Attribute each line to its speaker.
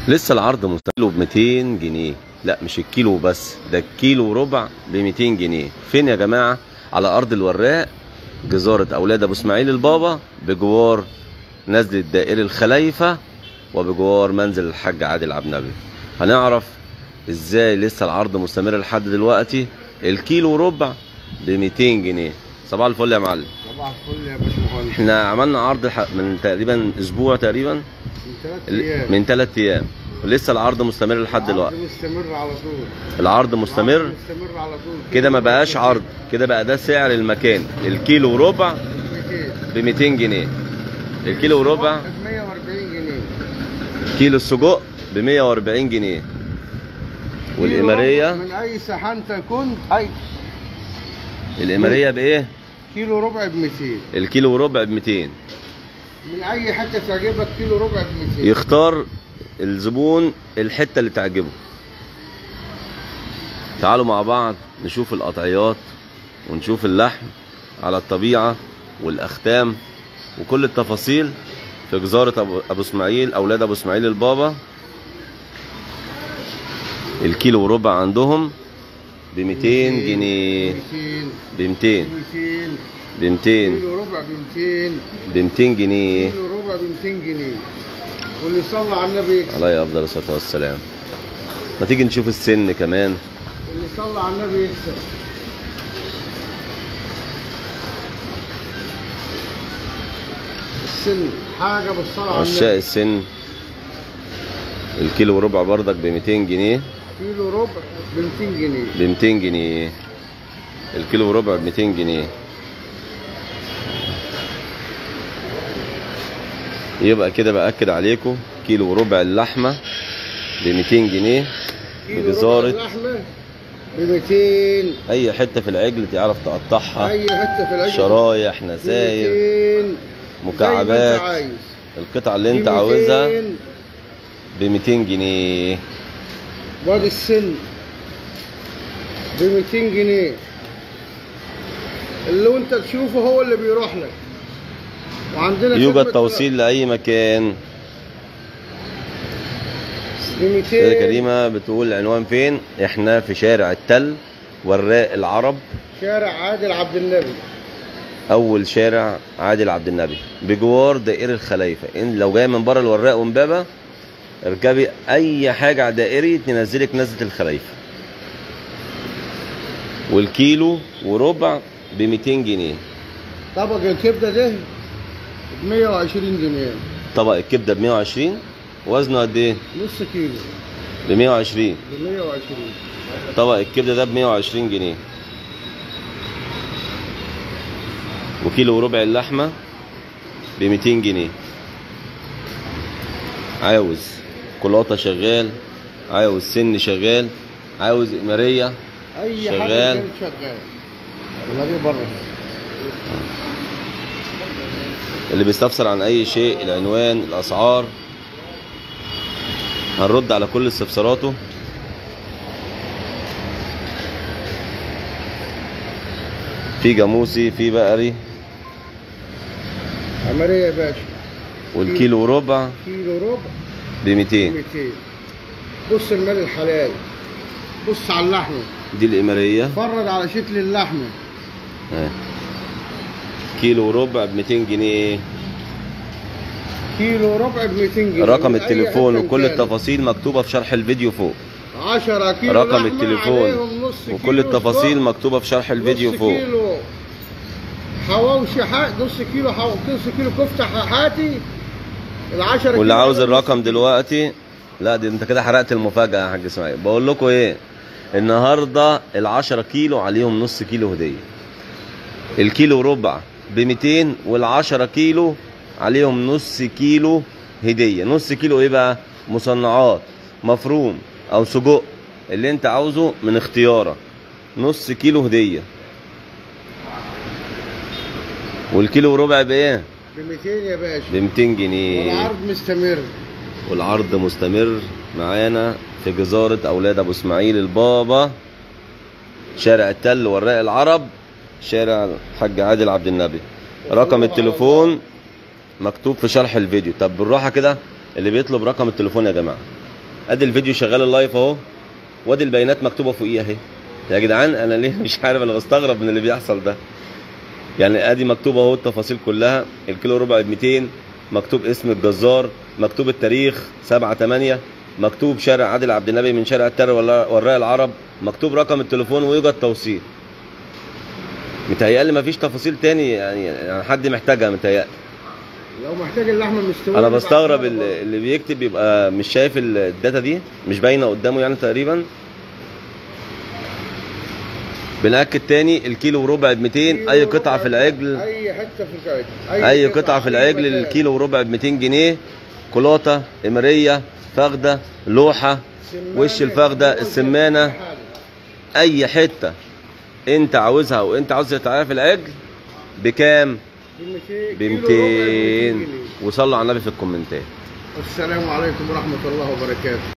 Speaker 1: لسه العرض مستقله ب 200 جنيه. لا مش الكيلو بس، ده الكيلو وربع ب 200 جنيه. فين يا جماعه؟ على ارض الوراق، جزاره اولاد ابو اسماعيل البابا، بجوار نزله دائري الخلايفه، وبجوار منزل الحاج عادل عبد النبي. هنعرف ازاي لسه العرض مستمر لحد دلوقتي. الكيلو وربع ب 200 جنيه. صباح الفل يا معلم.
Speaker 2: صباح الفل يا باشمهندس.
Speaker 1: احنا عملنا عرض من تقريبا اسبوع تقريبا، من 3 ايام، ولسه العرض مستمر لحد دلوقتي.
Speaker 2: العرض مستمر على طول.
Speaker 1: العرض مستمر
Speaker 2: على طول
Speaker 1: كده، ما بقاش عرض كده، بقى ده سعر المكان. الكيلو وربع ب 200 جنيه. الكيلو وربع
Speaker 2: ب 140 جنيه.
Speaker 1: كيلو السجق ب 140 جنيه. والإمارية
Speaker 2: من أي سحان تكون أي.
Speaker 1: الإمارية بإيه؟
Speaker 2: كيلو ربع ب 200.
Speaker 1: الكيلو وربع ب 200.
Speaker 2: من أي حتة تعجبك كيلو ربع ب 200.
Speaker 1: يختار الزبون الحتة اللي تعجبه. تعالوا مع بعض نشوف القطعيات ونشوف اللحم على الطبيعة والأختام وكل التفاصيل في جزارة أبو اسماعيل، أولاد أبو اسماعيل البابا. الكيلو وربع عندهم ب 200 جنيه. ب 200 ب 200
Speaker 2: كيلو ربع ب 200.
Speaker 1: ب 200 جنيه.
Speaker 2: كيلو ربع ب 200 جنيه. واللي صلى على النبي يكسب.
Speaker 1: عليه أفضل الصلاة والسلام. ما تيجي نشوف السن كمان.
Speaker 2: اللي صلى على النبي يكسب. السن حاجة بالصلاة على النبي.
Speaker 1: عشاق السن. الكيلو وربع بردك ب 200 جنيه.
Speaker 2: كيلو ربع ب 200 جنيه.
Speaker 1: ب 200 جنيه. الكيلو وربع ب 200 جنيه. يبقى كده بأكد عليكم، كيلو وربع اللحمة ب 200 جنيه بجزارة.
Speaker 2: اللحمة ب 200.
Speaker 1: أي حتة في العجل تعرف تقطعها.
Speaker 2: أي حتة في العجل.
Speaker 1: شرايح، نساير، مكعبات، القطعة اللي أنت عاوزها ب 200 جنيه.
Speaker 2: وادي السن ب 200 جنيه. اللي انت تشوفه هو اللي بيروح لك. وعندنا
Speaker 1: يوجد توصيل لأي مكان.
Speaker 2: ب 200.
Speaker 1: كريمة بتقول العنوان فين؟ احنا في شارع التل، وراق العرب،
Speaker 2: شارع عادل عبد النبي.
Speaker 1: أول شارع عادل عبد النبي بجوار دائري الخلايفة. إن لو جاي من بره الوراق ومبابة، اركبي أي حاجة على دائري تنزلك نزلة الخلايفة. والكيلو وربع ب 200 جنيه.
Speaker 2: طبق الكبدة ده ب 120 جنيه.
Speaker 1: طبق الكبدة ب 120. وزنه قد إيه؟
Speaker 2: نص كيلو
Speaker 1: ب 120.
Speaker 2: ب 120.
Speaker 1: طبق الكبدة ده ب 120 جنيه. وكيلو وربع اللحمة ب 200 جنيه. عاوز كلاطة شغال، عاوز سن شغال، عاوز إمارية
Speaker 2: أي
Speaker 1: شغال.
Speaker 2: حاجة شغال. النبي بره.
Speaker 1: اللي بيستفسر عن أي شيء، العنوان، الأسعار، هنرد على كل استفساراته. في جاموسي، في بقري،
Speaker 2: عمرية يا باشا.
Speaker 1: والكيلو وربع
Speaker 2: كيلو ربع
Speaker 1: ب 200.
Speaker 2: 200. بص المال الحلال. بص على اللحمة.
Speaker 1: دي الإمارية.
Speaker 2: اتفرج على شكل اللحمة.
Speaker 1: كيلو وربع ب 200 جنيه.
Speaker 2: كيلو ربع ب 200 جنيه.
Speaker 1: رقم التليفون وكل التفاصيل مكتوبة في شرح الفيديو فوق.
Speaker 2: 10 كيلو
Speaker 1: رقم التليفون وكل التفاصيل مكتوبة في شرح الفيديو فوق.
Speaker 2: نص كيلو حواوشي نص كيلو نص كيلو كفتة حاتي. ال10
Speaker 1: واللي عاوز الرقم دلوقتي، لا دي انت كده حرقت المفاجأة يا حاج اسماعيل. بقول لكم ايه، النهارده ال10 كيلو عليهم نص كيلو هدية. الكيلو ربع ب 200 وال10 كيلو عليهم نص كيلو هدية. نص كيلو ايه بقى؟ مصنعات، مفروم او سجق، اللي انت عاوزه من اختيارك. نص كيلو هدية. والكيلو وربع بايه؟
Speaker 2: ب 200 يا باشا.
Speaker 1: ب 200 جنيه.
Speaker 2: والعرض مستمر.
Speaker 1: والعرض مستمر معانا في جزارة أولاد أبو اسماعيل البابا، شارع التل، وراق العرب، شارع الحاج عادل عبد النبي. رقم التليفون مكتوب في شرح الفيديو. طب بالراحة كده، اللي بيطلب رقم التليفون يا جماعة ادي الفيديو شغال اللايف اهو، وادي البيانات مكتوبه فوقيه اهي. يا جدعان انا ليه مش عارف، انا بستغرب من اللي بيحصل ده. يعني ادي مكتوبه اهو التفاصيل كلها، الكيلو ربع ب 200، مكتوب اسم الجزار، مكتوب التاريخ 7/8، مكتوب شارع عادل عبد النبي من شارع التر وراء العرب، مكتوب رقم التليفون ويوجد توصيل. متهيألي مفيش تفاصيل تاني يعني حد محتاجها متهيألي.
Speaker 2: لو محتاج اللحمه المستويه
Speaker 1: انا بستغرب اللي بيكتب بيبقى مش شايف الداتا دي، مش باينه قدامه يعني تقريبا. بنأكد تاني الكيلو وربع ب 200، اي قطعه في العجل،
Speaker 2: اي حته في العجل،
Speaker 1: اي قطعه في العجل الكيلو وربع ب 200 جنيه. كولاطه، امريه، فخده، لوحه، وش الفخده، السمانه، اي حته انت عاوزها وانت عاوز تعرف العجل بكام؟ ب 200. وصلوا على النبي في الكومنتات.
Speaker 2: السلام عليكم ورحمه الله وبركاته.